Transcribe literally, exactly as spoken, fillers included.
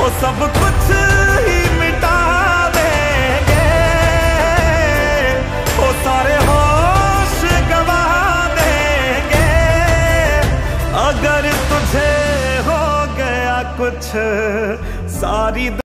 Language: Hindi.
वो सब कुछ ही मिटा देंगे, वो सारे होश गवा देंगे। अगर तुझे हो गया कुछ सारी